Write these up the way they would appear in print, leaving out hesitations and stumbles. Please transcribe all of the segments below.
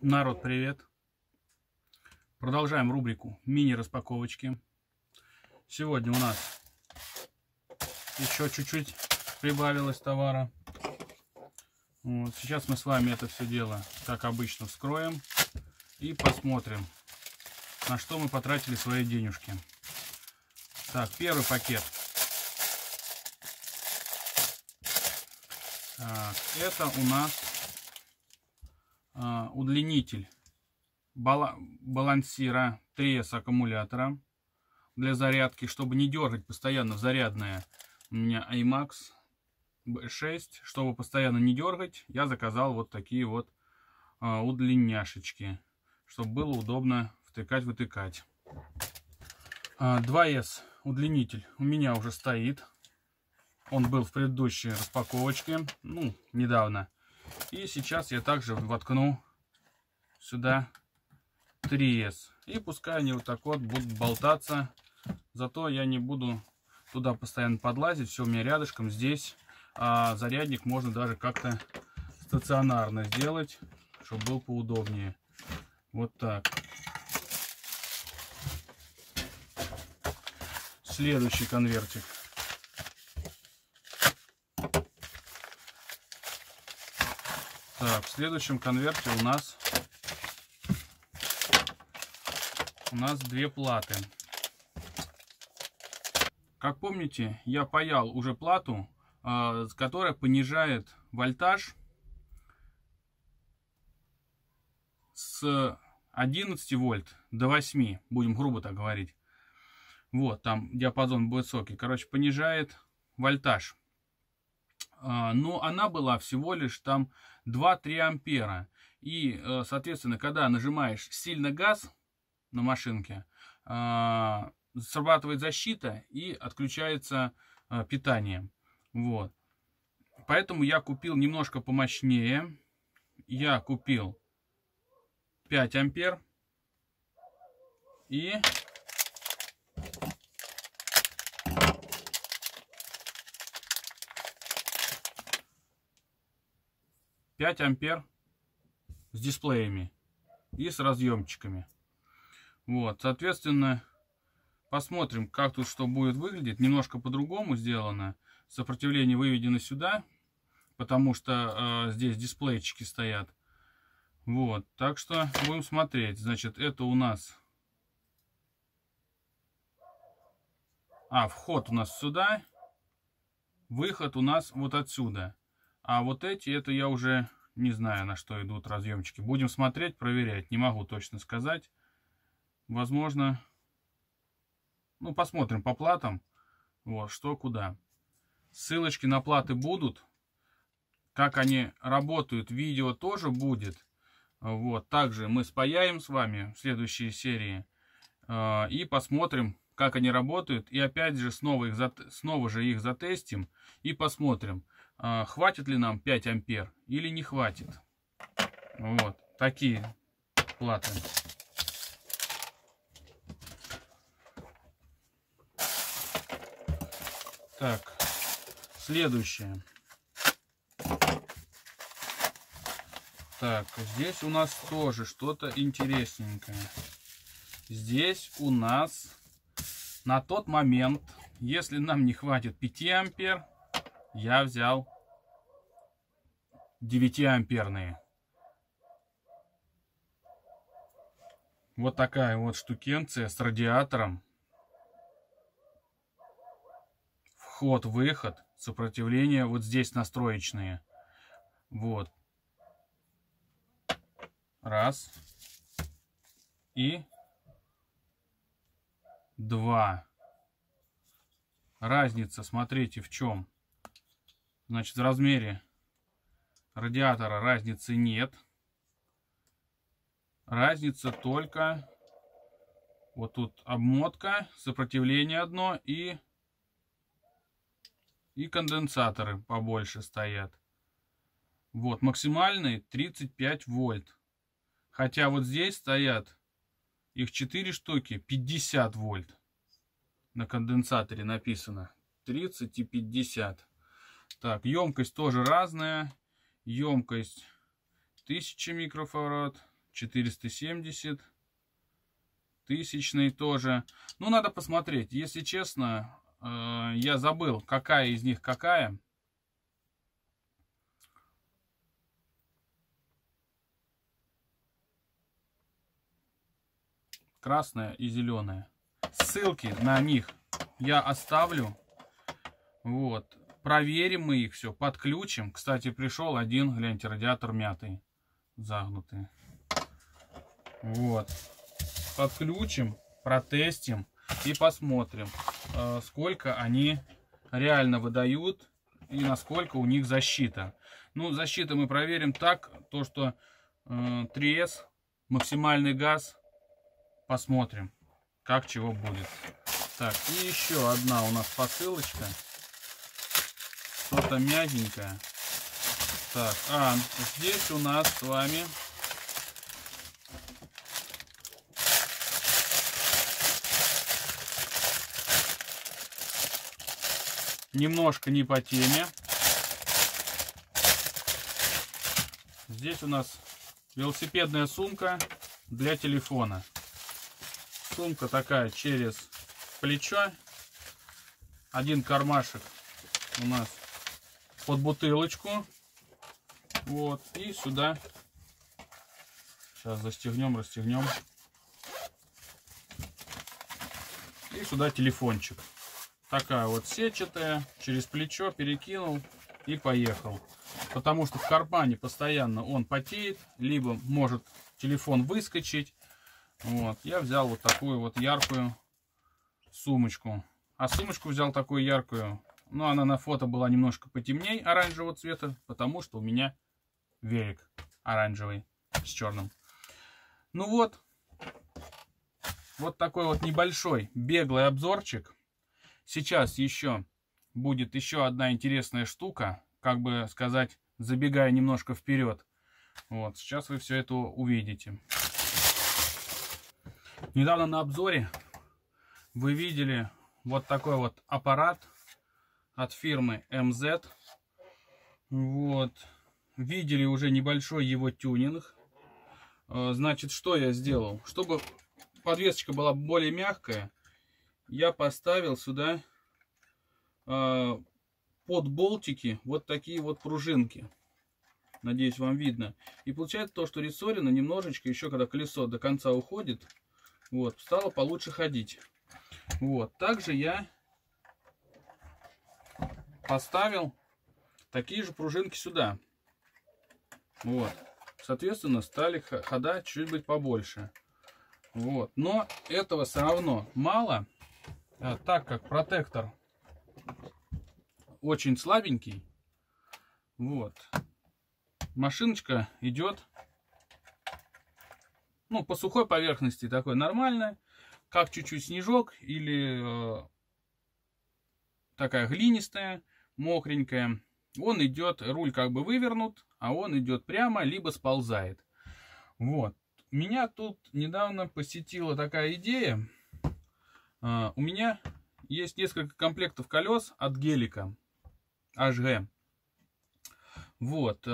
Народ, привет! Продолжаем рубрику мини-распаковочки. Сегодня у нас еще чуть-чуть прибавилось товара. Вот. Сейчас мы с вами это все дело, как обычно, вскроем и посмотрим, на что мы потратили свои денежки. Так, первый пакет. Так, это у нас удлинитель балансира 3S аккумулятора для зарядки, чтобы не дергать постоянно зарядное. У меня iMax 6, чтобы постоянно не дергать, я заказал вот такие вот удлиняшечки, чтобы было удобно втыкать-вытыкать. 2S удлинитель у меня уже стоит. Он был в предыдущей распаковочке, недавно. И сейчас я также воткну сюда 3S. И пускай они вот так вот будут болтаться. Зато я не буду туда постоянно подлазить. Все у меня рядышком здесь. А зарядник можно даже как-то стационарно сделать, чтобы был поудобнее. Вот так. Следующий конвертик. Так, в следующем конверте у нас две платы. Как помните, я паял уже плату, которая понижает вольтаж с 11 вольт до 8, будем грубо так говорить. Вот, там диапазон высокий. Короче, понижает вольтаж. Но она была всего лишь там 2-3 ампера. И, соответственно, когда нажимаешь сильно газ на машинке, срабатывает защита и отключается питание. Вот. Поэтому я купил немножко помощнее. Я купил 5 ампер. И 5 ампер с дисплеями и с разъемчиками. Вот, соответственно, посмотрим, как тут что будет выглядеть. Немножко по-другому сделано. Сопротивление выведено сюда, потому что здесь дисплейчики стоят. Вот, так что будем смотреть. Значит, это у нас... вход у нас сюда, выход у нас вот отсюда. А вот эти, это я уже не знаю, на что идут разъемчики. Будем смотреть, проверять. Не могу точно сказать. Возможно, посмотрим по платам. Вот, что куда. Ссылочки на платы будут. Как они работают, видео тоже будет. Вот, также мы спаяем с вами в следующей серии. И посмотрим, как они работают. И опять же, снова же их затестим. И посмотрим, хватит ли нам 5 ампер или не хватит. Вот такие платы. Так, следующее. Так, здесь у нас тоже что-то интересненькое. Здесь у нас на тот момент, если нам не хватит 5 ампер, я взял 9-амперные. Вот такая вот штукенция с радиатором. Вход-выход, сопротивление вот здесь настроечные. Вот. Раз. И 2. Разница, смотрите, в чем. Значит, в размере радиатора разницы нет. Разница только вот тут обмотка, сопротивление одно и конденсаторы побольше стоят. Вот, максимальный 35 вольт. Хотя вот здесь стоят, их 4 штуки, 50 вольт. На конденсаторе написано 30 и 50. Так, емкость тоже разная. Емкость 1000 микрофарад, 470. Тысячный тоже. Ну, надо посмотреть. Если честно, я забыл, какая из них какая. Красная и зеленая. Ссылки на них я оставлю. Вот. Проверим мы их все, подключим. Кстати, пришел один, гляньте, радиатор мятый, загнутый. Вот. Подключим, протестим и посмотрим, сколько они реально выдают и насколько у них защита. Ну, защиту мы проверим так, то что 3S, максимальный газ, посмотрим, как чего будет. Так, и еще одна у нас посылочка. Что-то мягенькое. Так, здесь у нас с вами немножко не по теме. Здесь у нас велосипедная сумка для телефона. Сумка такая через плечо. Один кармашек у нас под бутылочку. Вот. И сюда. Сейчас застегнем, расстегнем. И сюда телефончик. Такая вот сетчатая. Через плечо перекинул и поехал. Потому что в кармане постоянно он потеет. Либо может телефон выскочить. Вот. Я взял вот такую вот яркую сумочку. А сумочку взял такую яркую. Но она на фото была немножко потемнее оранжевого цвета. Потому что у меня велик оранжевый с черным. Ну вот. Вот такой вот небольшой беглый обзорчик. Сейчас еще будет еще одна интересная штука. Как бы сказать, забегая немножко вперед. Вот. Сейчас вы все это увидите. Недавно на обзоре вы видели вот такой вот аппарат от фирмы MZ. Вот. Видели уже небольшой его тюнинг. Значит, что я сделал? Чтобы подвесочка была более мягкая, я поставил сюда под болтики вот такие вот пружинки. Надеюсь, вам видно. И получается то, что рессорина немножечко, еще когда колесо до конца уходит, вот, стало получше ходить. Вот. Также я поставил такие же пружинки сюда. Вот. Соответственно, стали хода чуть-чуть побольше. Вот. Но этого все равно мало, так как протектор очень слабенький. Вот. Машиночка идет, ну, по сухой поверхности такой нормально, как чуть-чуть снежок или такая глинистая, мокренькая. Он идет, руль как бы вывернут, а он идет прямо, либо сползает. Вот. Меня тут недавно посетила такая идея. У меня есть несколько комплектов колес от Гелика HG. Вот.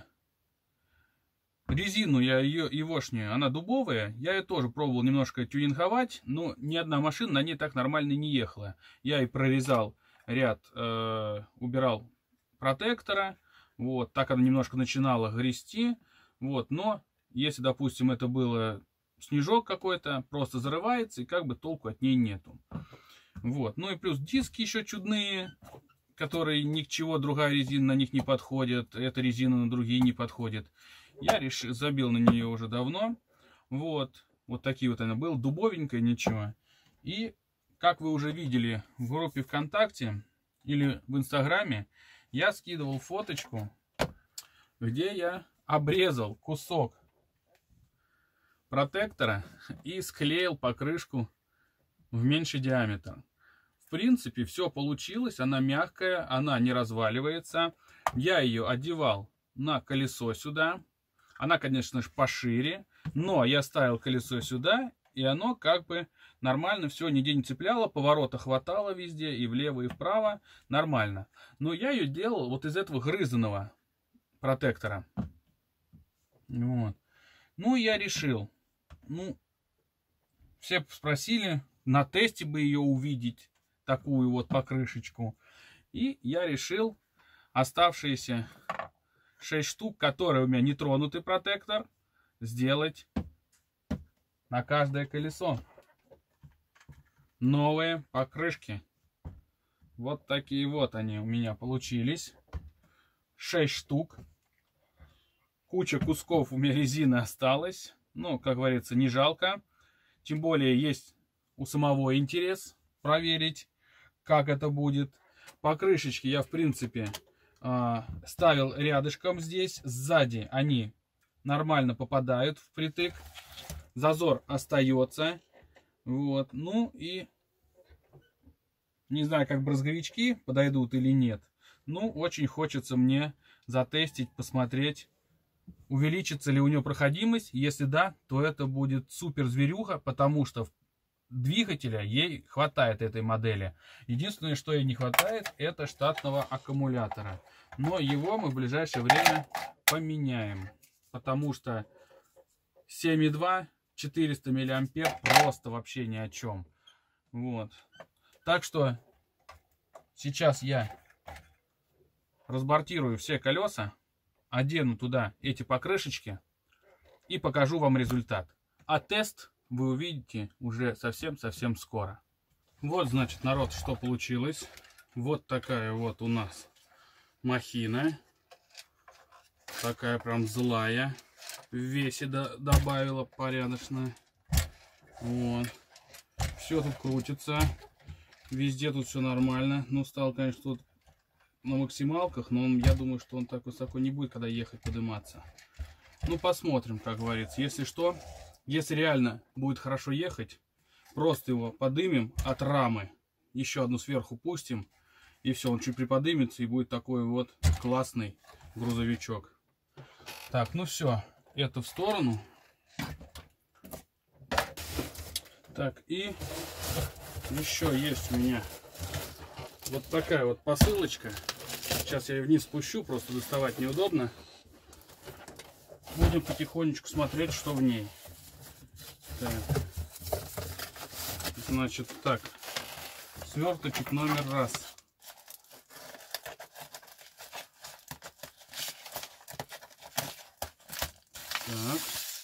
Резину я егошнюю, она дубовая. Я ее тоже пробовал немножко тюнинговать, но ни одна машина на ней так нормально не ехала. Я и прорезал ряд, убирал протектора. Вот. Так она немножко начинала грести. Вот. Но если, допустим, это было снежок какой-то, просто зарывается, и как бы толку от ней нету. Вот. Ну и плюс диски еще чудные, которые ни к чему, другая резина на них не подходит. Эта резина на другие не подходит. Я забил на нее уже давно. Вот. Вот такие вот она была. Дубовенькая, ничего. И, как вы уже видели в группе ВКонтакте или в Инстаграме, я скидывал фоточку, где я обрезал кусок протектора и склеил покрышку в меньший диаметр. В принципе, все получилось. Она мягкая, она не разваливается. Я ее одевал на колесо сюда. Она, конечно же, пошире, но я ставил колесо сюда, и оно как бы нормально все нигде не цепляло, поворота хватало везде, и влево, и вправо, нормально. Но я ее делал вот из этого грызаного протектора. Вот. Ну, я решил. Ну, все спросили, на тесте бы ее увидеть, такую вот покрышечку. И я решил оставшиеся 6 штук, которые у меня не тронутый протектор, сделать на каждое колесо. Новые покрышки. Вот такие вот они у меня получились. 6 штук. Куча кусков у меня резины осталась. Ну, как говорится, не жалко. Тем более есть у самого интерес проверить, как это будет. Покрышечки я, в принципе, ставил рядышком здесь. Сзади они нормально попадают впритык. Зазор остается. Вот. Ну и не знаю, как брызговички подойдут или нет. Ну, очень хочется мне затестить, посмотреть, увеличится ли у нее проходимость. Если да, то это будет супер зверюха, потому что двигателя ей хватает, этой модели. Единственное, что ей не хватает, это штатного аккумулятора. Но его мы в ближайшее время поменяем, потому что 7,2 400 миллиампер просто вообще ни о чем. Вот. Так что сейчас я разбортирую все колеса, одену туда эти покрышечки и покажу вам результат. А тест вы увидите уже совсем-совсем скоро. Вот, значит, народ, что получилось. Вот такая вот у нас махина. Такая прям злая. В весе добавила порядочно. Вот. Все тут крутится. Везде тут все нормально. Ну, стал, конечно, тут на максималках, но я думаю, что он так высоко не будет, когда ехать, подниматься. Ну, посмотрим, как говорится. Если что, если реально будет хорошо ехать, просто его подымем от рамы, еще одну сверху пустим, и все, он чуть приподымется, и будет такой вот классный грузовичок. Так, ну все, это в сторону. Так, и еще есть у меня вот такая вот посылочка. Сейчас я ее вниз спущу, просто доставать неудобно. Будем потихонечку смотреть, что в ней. Так. Значит, так. Сверточек номер раз. Так.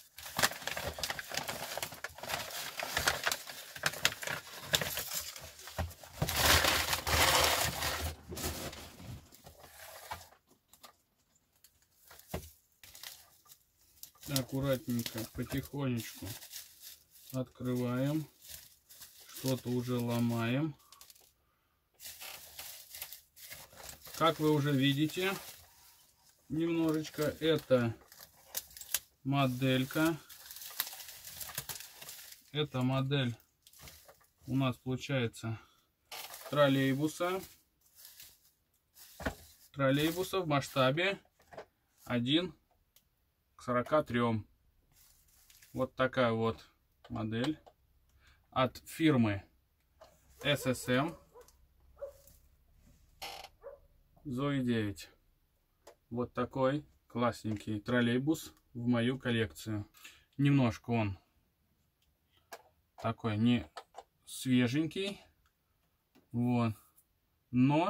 Аккуратненько, потихонечку открываем. Что-то уже ломаем. Как вы уже видите, немножечко это моделька. Эта модель у нас получается троллейбуса. Троллейбуса в масштабе 1 к 43. Вот такая вот модель от фирмы SSM Zoe 9. Вот такой классненький троллейбус в мою коллекцию. Немножко он такой не свеженький, вот, но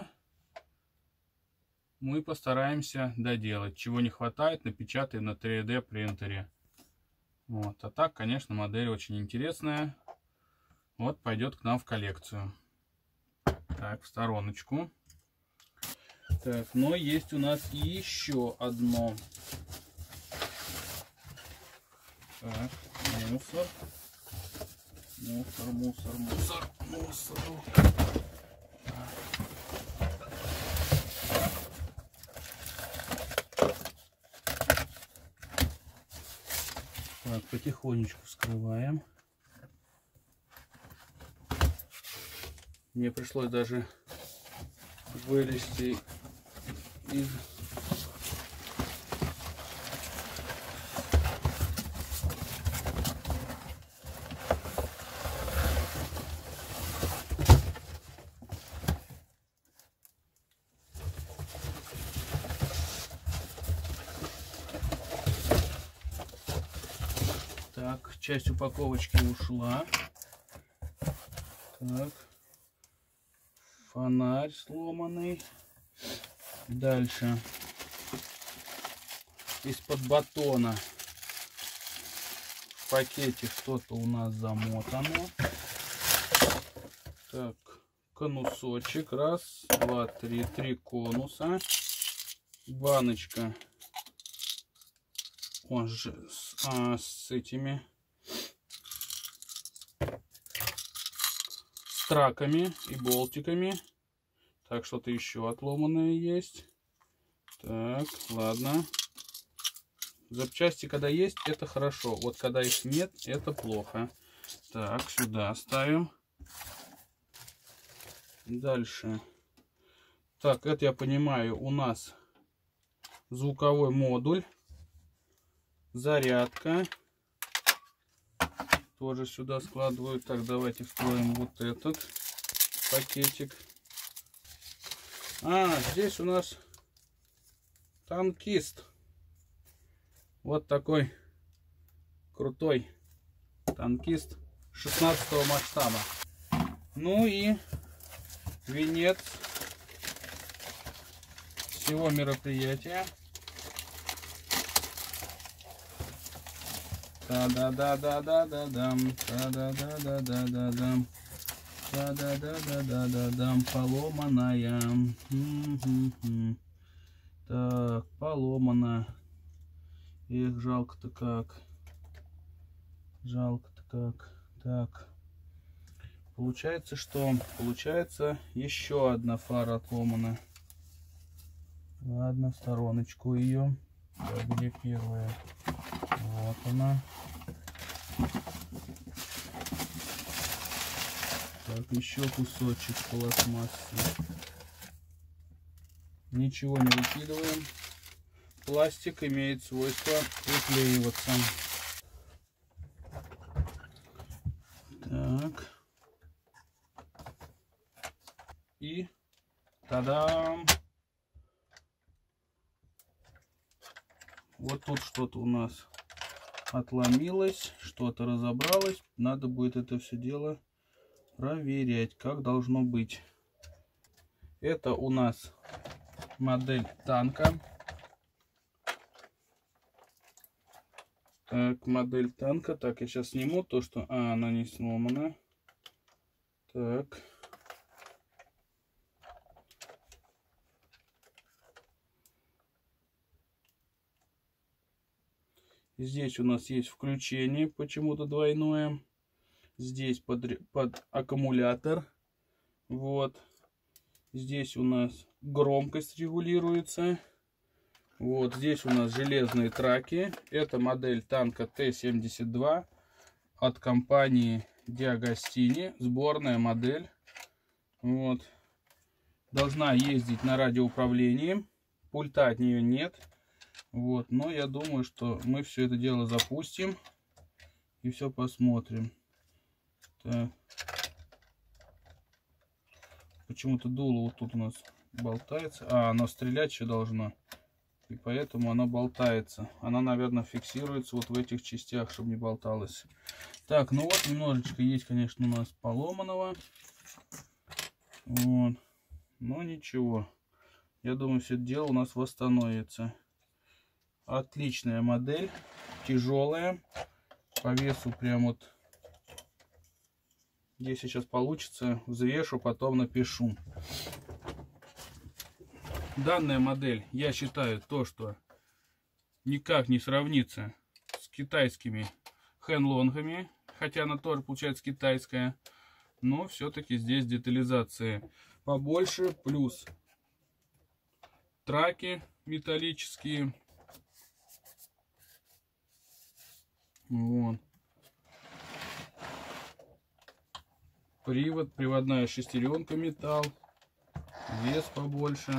мы постараемся доделать. Чего не хватает, напечатаем на 3D принтере. Вот. А так, конечно, модель очень интересная. Вот, пойдет к нам в коллекцию. Так, в стороночку. Так, но есть у нас еще одно. Так, мусор. Мусор. Так, потихонечку вскрываем. Мне пришлось даже вылезти из... Так, часть упаковочки ушла. Так. Фонарь сломанный. Дальше. Из-под батона в пакете что-то у нас замотано. Так, конусочек. Раз, два, три. 3 конуса. Баночка. Он же с этими траками и болтиками. Так, что-то еще отломанное есть. Так, ладно. Запчасти, когда есть, это хорошо. Вот когда их нет, это плохо. Так, сюда ставим. Дальше. Так, это я понимаю, у нас звуковой модуль. Зарядка. Тоже сюда складываю. Так, давайте вскроем вот этот пакетик. Здесь у нас танкист. Вот такой крутой танкист 16-го масштаба. Ну и венец всего мероприятия. Та-да-да-да-да-да-дам, та-да-да-да-да-да-дам, та-да-да-да-да-да-дам, поломанная. Так, поломана. Эх, жалко-то как. Жалко-то как. Так. Получается, что? Получается, еще одна фара отломана. Ладно, в стороночку ее. Где первая? Вот она. Так, еще кусочек пластмассы. Ничего не выкидываем. Пластик имеет свойство приклеиваться. Так. И та-дам! Вот тут что-то у нас отломилось, что-то разобралось. Надо будет это все дело проверять, как должно быть. Это у нас модель танка. Так, модель танка. Так, я сейчас сниму то, что... она не сломана. Так. Здесь у нас есть включение, почему-то двойное. Здесь под аккумулятор. Вот. Здесь у нас громкость регулируется. Вот здесь у нас железные траки. Это модель танка Т-72 от компании Диагостини. Сборная модель. Вот. Должна ездить на радиоуправлении. Пульта от нее нет. Вот. Но я думаю, что мы все это дело запустим. И все посмотрим. Так. Почему-то дуло вот тут у нас болтается. Оно стрелять еще должно. И поэтому она болтается. Она, наверное, фиксируется вот в этих частях, чтобы не болталась. Так, ну вот немножечко есть, конечно, у нас поломанного. Вот. Но ничего. Я думаю, все это дело у нас восстановится. Отличная модель. Тяжелая. По весу прям вот. Если сейчас получится, взвешу, потом напишу. Данная модель, я считаю, то, что никак не сравнится с китайскими хэнлонгами, хотя она тоже получается китайская, но все-таки здесь детализация побольше, плюс траки металлические. Вот. Привод, приводная шестеренка металл, вес побольше.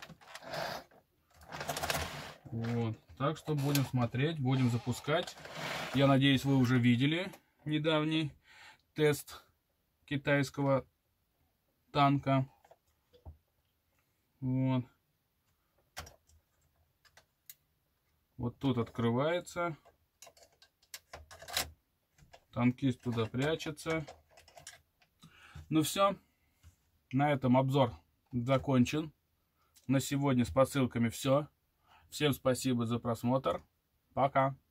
Вот. Так что будем смотреть, будем запускать. Я надеюсь, вы уже видели недавний тест китайского танка. Вот. Вот тут открывается. Танкист туда прячется. Ну все. На этом обзор закончен. На сегодня с посылками все. Всем спасибо за просмотр. Пока.